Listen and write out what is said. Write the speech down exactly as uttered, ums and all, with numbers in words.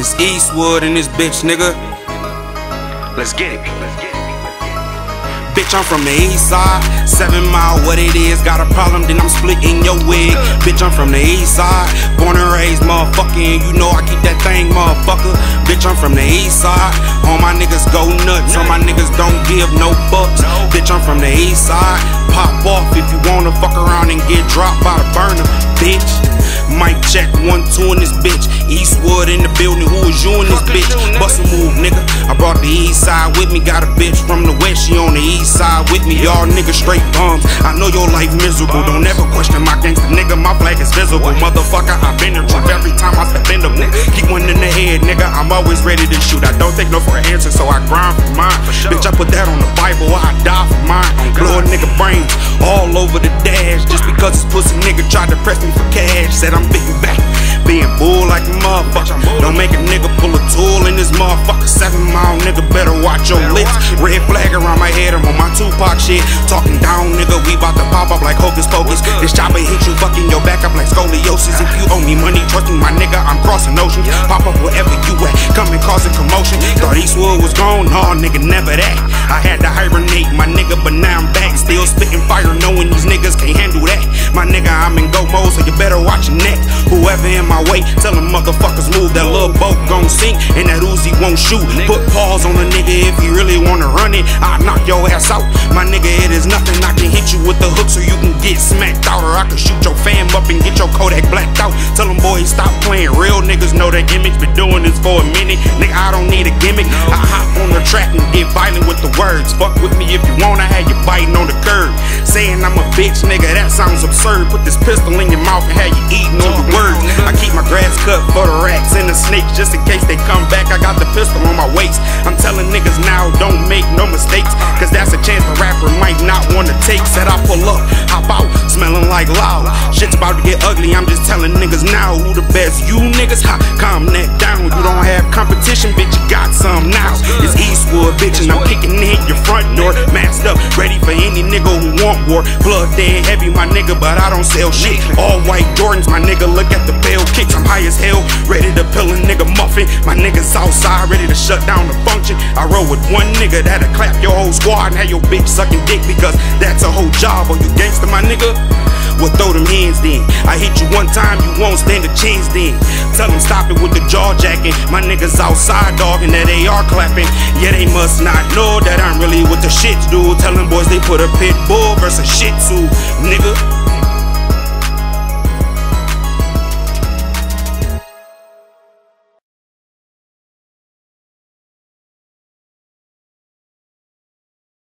It's Eastwood in this bitch, nigga. Let's get it. Let's get it. Bitch, I'm from the east side, seven mile, what it is. Got a problem, then I'm splitting your wig. Bitch, I'm from the east side, born and raised, motherfucker, and you know I keep that thing, motherfucker. Bitch, I'm from the east side, all my niggas go nuts, all my niggas don't give no fucks. Bitch, I'm from the east side, pop off if you wanna fuck around and get dropped by the burner, bitch. Mic check, one, two in this bitch. Eastwood in the building, who is you in this bitch? Bust a move, nigga. I brought the east side with me. Got a bitch from the west, she on the east side with me. Y'all niggas straight bums. I know your life miserable. Don't ever question my gangster, nigga. My flag is visible. Motherfucker, I been the truth every time I step in the booth. Keep one in the head, nigga. I'm always ready to shoot. I don't take no for an answer, so I grind for mine. Bitch, I put that on the Bible, I die for mine. Blow a nigga brains all over the dash. Just because this pussy nigga tried to press me for cash. Said I'm beating back, being bull like a motherfucker. Don't make a nigga pull a tool in this motherfucker. Seven mile nigga, better watch your lips. Red flag around my head, I'm on my Tupac shit. Talking down, nigga, we bout to pop up like hocus pocus. This chopper hit you, fucking your back up like scoliosis. If you owe me money, trust me, my nigga, I'm crossing oceans. Pop up wherever you at, come and causing commotion. Thought Eastwood was gone, nah, nigga, never that. I had to hibernate, my nigga, but now I'm back. Still spitting fire, knowing these niggas can't handle that. My nigga, I'm in go mode, so you better watch your neck. Whoever in my way, tell them motherfuckers move. That little boat gon' sink, and that Uzi won't shoot. Put pause on a nigga if he really wanna run it. I'll knock your ass out, my nigga, it is nothing. I can hit you with the hook so you can get smacked out, or I can shoot your fam up and get your Kodak blacked out. Tell them boys stop playing, real niggas know that image. Been doing this for a minute, nigga, I don't need a gimmick. I hop on the track and get violent with the words. Fuck with me if you wanna, have you biting on the curb. Saying I'm a bitch, nigga, that sounds absurd. Put this pistol in your mouth and have you eating on the words. I keep my grass cut for the rats and the snakes, just in case they come back. I got the pistol on my waist. I'm telling niggas now, don't make no mistakes, cause that's a chance the rapper might not wanna take. Said I pull up, hop out, smelling like loud. Shit's about to get ugly, I'm just telling niggas now who the best. You niggas, ha, calm that down. You don't have competition, bitch, you got some now. It's Eastwood, bitch, and I'm kicking in your front door. Masked up, ready for any nigga who want war. Blood dead heavy, my nigga, but I don't sell shit. All white Jordans, my nigga, look at the bell kicks. I'm high as hell, ready to pill a nigga muffin. My niggas outside, ready to shut down the function. I roll with one nigga that'll clap your whole squad and have your bitch sucking dick, because that's a whole job. Or you gangster, my nigga? Well, throw them hands then. I hit you one time, you won't stand a chance then. Tell them stop it with the jaw jacking. My niggas outside dogging that they are clapping. Yeah, they must not know that I'm really with the shits, dude. Tell them boys they put a pit bull versus shih tzu, nigga.